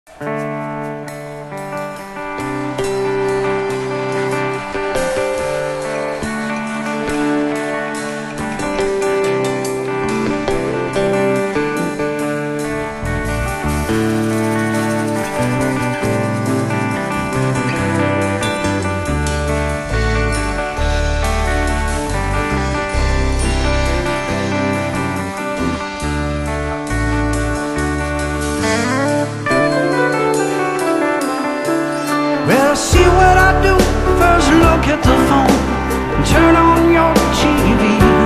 Well, see what I do. First look at the phone, turn on your TV,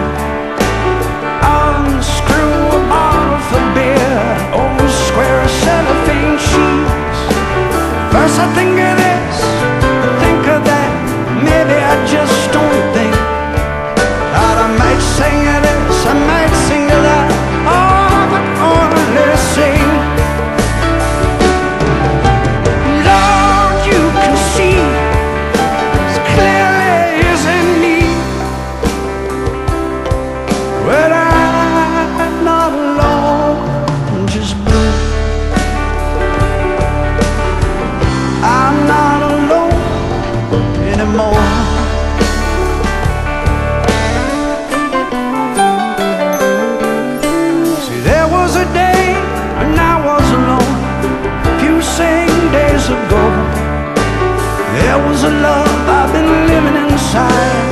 unscrew a bottle for beer, old square of cellophane sheets. First I think of this, think of that, maybe I just don't think. Thought I might sing of this, I might sing of that, oh, I could only sing. But I'm not alone, just blue. I'm not alone anymore. See, there was a day when I was alone, a few same days ago. There was a love I've been living inside.